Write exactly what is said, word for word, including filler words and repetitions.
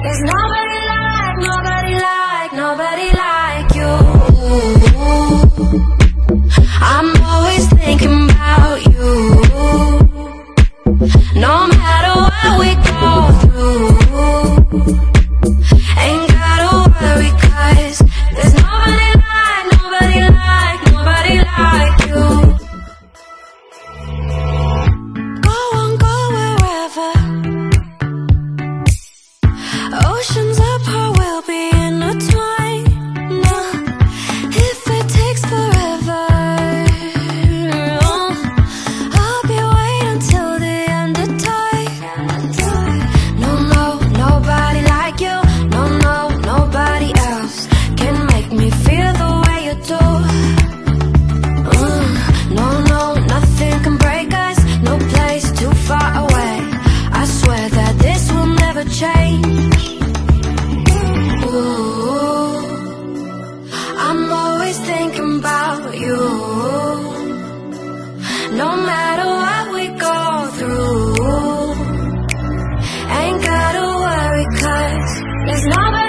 There's nobody like, nobody like, nobody like you. I'm always thinking about you. No matter what we go through, ain't gotta worry, 'cause there's nobody like, nobody like, nobody like you. Go on, go wherever. Oceans apart, we'll be intertwined. No, if it takes forever, oh, I'll be waiting till the end of time. No, no, nobody like you. No, no, nobody else can make me feel the way you do. Mm, no, no, nothing can break us. No place too far away. I swear that this will never change. Ooh, I'm always thinking about you. No matter what we go through, ain't gotta worry, 'cause there's nobody